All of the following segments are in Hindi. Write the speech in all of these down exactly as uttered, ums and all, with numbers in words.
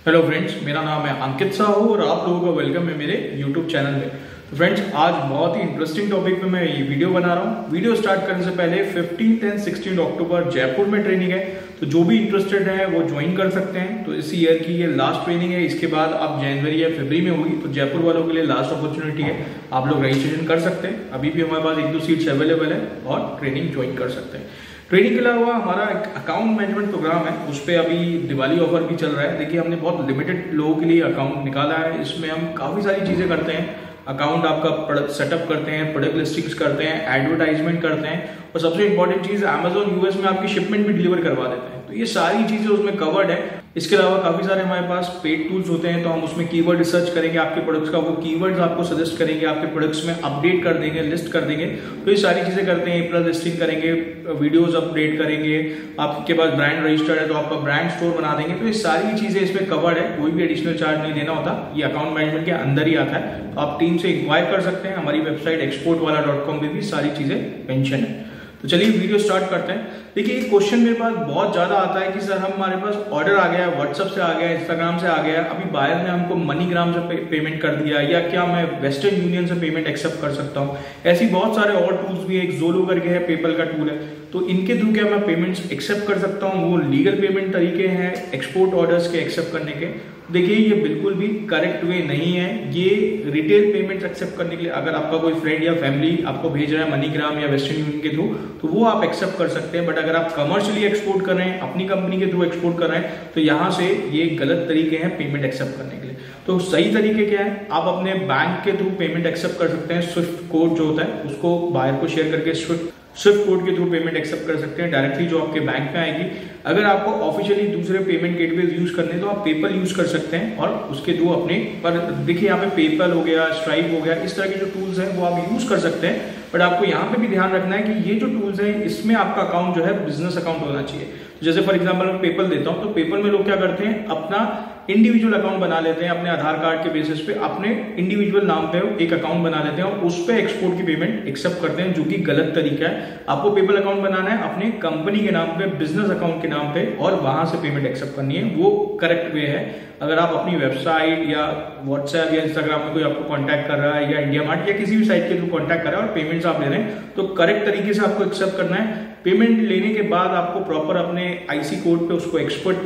हेलो फ्रेंड्स, मेरा नाम है अंकित साहू और आप लोगों का वेलकम है मेरे यूट्यूब चैनल में। तो फ्रेंड्स, आज बहुत ही इंटरेस्टिंग टॉपिक पे मैं ये वीडियो बना रहा हूँ। वीडियो स्टार्ट करने से पहले fifteen and sixteen October Jaipur में ट्रेनिंग है, तो जो भी इंटरेस्टेड है वो ज्वाइन कर सकते हैं। तो इस ईयर की ये लास्ट ट्रेनिंग है, इसके बाद अब जनवरी या फरवरी में होगी। तो जयपुर वालों के लिए लास्ट अपॉर्चुनिटी है, आप लोग रजिस्ट्रेशन कर सकते हैं। अभी भी हमारे पास एक दो सीट्स अवेलेबल है और ट्रेनिंग ज्वाइन कर सकते हैं। ट्रेनिंग के अलावा हमारा एक अकाउंट मैनेजमेंट प्रोग्राम है, उस पर अभी दिवाली ऑफर भी चल रहा है। देखिए, हमने बहुत लिमिटेड लोगों के लिए अकाउंट निकाला है। इसमें हम काफ़ी सारी चीज़ें करते हैं। अकाउंट आपका प्रोडक्ट सेटअप करते हैं, प्रोडक्ट लिस्टिंग्स करते हैं, एडवर्टाइजमेंट करते हैं और सबसे इंपॉर्टेंट चीज़ अमेजोन यूएस में आपकी शिपमेंट भी डिलीवर करवा देते हैं। तो ये सारी चीज़ें उसमें कवर्ड है। इसके अलावा काफ़ी सारे हमारे पास पेड टूल्स होते हैं, तो हम उसमें कीवर्ड रिसर्च करेंगे आपके प्रोडक्ट्स का, वो कीवर्ड्स आपको सजेस्ट करेंगे, आपके प्रोडक्ट्स में अपडेट कर देंगे, लिस्ट कर देंगे। तो ये सारी चीज़ें करते हैं। प्लस लिस्टिंग करेंगे, वीडियोस अपडेट करेंगे, आपके पास ब्रांड रजिस्टर्ड है तो आपका ब्रांड स्टोर बना देंगे। तो ये सारी चीज़ें इसमें कवर्ड है, कोई भी एडिशनल चार्ज नहीं देना होता। ये अकाउंट मैनेजमेंट के अंदर ही आता है। तो आप टीम से इंक्वायर कर सकते हैं। हमारी वेबसाइट एक्सपोर्ट वाला डॉट कॉम पर भी सारी चीज़ें मेंशन है। तो चलिए वीडियो स्टार्ट करते हैं। देखिए, एक क्वेश्चन मेरे पास बहुत ज्यादा आता है कि सर हमारे पास ऑर्डर आ गया, व्हाट्सएप से आ गया, इंस्टाग्राम से आ गया, अभी बायर ने हमको मनीग्राम से पे, पेमेंट कर दिया, या क्या मैं वेस्टर्न यूनियन से पेमेंट एक्सेप्ट कर सकता हूँ। ऐसी बहुत सारे और टूल्स भी है, एक ज़ोलो करके है, पेपल का टूल है, तो इनके थ्रू क्या मैं पेमेंट्स एक्सेप्ट कर सकता हूँ। वो लीगल पेमेंट तरीके हैं एक्सपोर्ट ऑर्डर्स के एक्सेप्ट करने के। देखिए, ये बिल्कुल भी करेक्ट वे नहीं है। ये रिटेल पेमेंट एक्सेप्ट करने के लिए अगर आपका कोई फ्रेंड या फैमिली आपको भेज रहा है मनीग्राम या वेस्टर्न यूनियन के थ्रू, तो वो आप एक्सेप्ट कर सकते हैं। बट अगर आप कमर्शियली एक्सपोर्ट कर रहे हैं, अपनी कंपनी के थ्रू एक्सपोर्ट कर रहे हैं, तो यहाँ से ये गलत तरीके हैं पेमेंट एक्सेप्ट करने के लिए। तो सही तरीके क्या है, आप अपने बैंक के थ्रू पेमेंट एक्सेप्ट कर सकते हैं। स्विफ्ट कोड जो होता है उसको बायर को शेयर करके स्विफ्ट स्विफ्ट कोड के थ्रू पेमेंट एक्सेप्ट कर सकते हैं डायरेक्टली, जो आपके बैंक में आएगी। अगर आपको ऑफिशियली दूसरे पेमेंट गेटवेज यूज करने तो आप पेपल यूज कर सकते हैं और उसके थ्रू अपने पर देखिए यहाँ पे पेपल हो गया, स्ट्राइप हो गया, इस तरह के जो टूल्स हैं वो आप यूज कर सकते हैं। बट आपको यहाँ पे भी ध्यान रखना है कि ये जो टूल्स हैं इसमें आपका अकाउंट जो है बिजनेस अकाउंट होना चाहिए। तो जैसे फॉर एग्जांपल मैं पेपल देता हूँ, तो पेपल में लोग क्या करते हैं, अपना इंडिविजुअल अकाउंट बना लेते हैं, अपने आधार कार्ड के बेसिस पे अपने इंडिविजुअल नाम पे एक अकाउंट बना लेते हैं और उस पे एक्सपोर्ट की पेमेंट एक्सेप्ट करते हैं, जो कि गलत तरीका है। आपको पेपल अकाउंट बनाना है अपने कंपनी के नाम पे, बिजनेस अकाउंट के नाम पे, और वहां से पेमेंट एक्सेप्ट करनी है। वो करेक्ट वे है। अगर आप अपनी वेबसाइट या व्हाट्सएप या इंस्टाग्राम में कोई आपको कांटेक्ट कर रहा है, या इंडिया मार्ट या किसी भी साइट के थ्रू कांटेक्ट कर रहा है और पेमेंट्स आप ले रहे हैं, तो करेक्ट तरीके से आपको एक्सेप्ट करना है। पेमेंट लेने के बाद आपको प्रॉपर अपने आईसी कोड पे उसको एक्सपोर्ट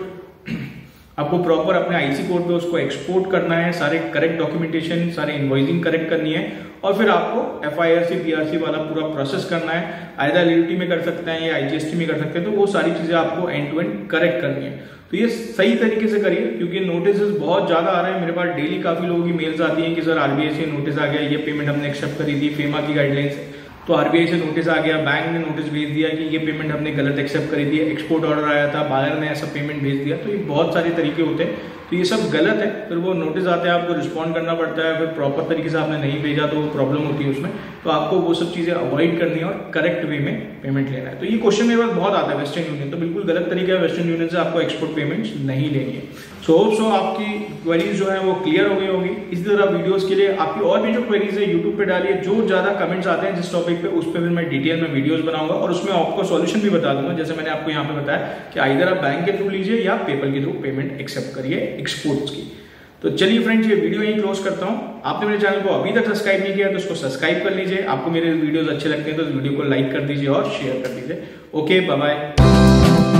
आपको प्रॉपर अपने आईसी कोड पे उसको एक्सपोर्ट करना है, सारे करेक्ट डॉक्यूमेंटेशन, सारे इनवॉइसिंग करेक्ट करनी है, और फिर आपको एफआईआरसी पीआरसी वाला पूरा प्रोसेस करना है। आइदर एलयूटी में कर सकते हैं या आईजीएसटी में कर सकते हैं। तो वो सारी चीजें आपको एंड टू एंड करेक्ट करनी है। तो ये सही तरीके से करिए, क्योंकि नोटिस बहुत ज्यादा आ रहे हैं। मेरे पास डेली काफी लोगों की मेल्स आती हैं कि सर आरबीआई से नोटिस आ गया, ये पेमेंट हमने एक्सेप्ट करी थी फेमा की गाइडलाइन से, तो आरबीआई से नोटिस आ गया, बैंक ने नोटिस भेज दिया कि ये पेमेंट हमने गलत एक्सेप्ट करी थी, एक्सपोर्ट ऑर्डर आया था, बायर ने ऐसा पेमेंट भेज दिया। तो ये बहुत सारे तरीके होते हैं, तो ये सब गलत है। फिर वो नोटिस आते हैं, आपको रिस्पॉन्ड करना पड़ता है, फिर प्रॉपर तरीके से आपने नहीं भेजा तो प्रॉब्लम होती है उसमें। तो आपको वो सब चीजें अवॉइड करनी है और करेक्ट वे में पेमेंट लेना है। तो ये क्वेश्चन मेरे पास बहुत आता है, वेस्टर्न यूनियन तो बिल्कुल गलत तरीका है। वेस्टर्न यूनियन से आपको एक्सपोर्ट पेमेंट्स नहीं लेनी है। सो होप सो आपकी क्वेरीज जो है वो क्लियर हो गई होगी। इसी तरह वीडियोस के लिए आपकी और भी जो क्वेरीज है यूट्यूब पे डालिए। जो ज्यादा कमेंट्स आते हैं जिस टॉपिक पे, उस पर फिर मैं डिटेल में वीडियोस बनाऊंगा और उसमें आपको सॉल्यूशन भी बता दूंगा। जैसे मैंने आपको यहाँ पे बताया कि आइदर आप बैंक के थ्रू लीजिए या पेपल के थ्रू पेमेंट एक्सेप्ट करिए एक्सपोर्ट्स की। तो चलिए फ्रेंड्स, ये वीडियो यहीं क्लोज करता हूँ। आपने मेरे चैनल को अभी तक सब्सक्राइब नहीं किया तो उसको सब्सक्राइब कर लीजिए। आपको मेरे वीडियोस अच्छे लगते हैं तो इस वीडियो को लाइक कर दीजिए और शेयर कर दीजिए। Okay, bye bye.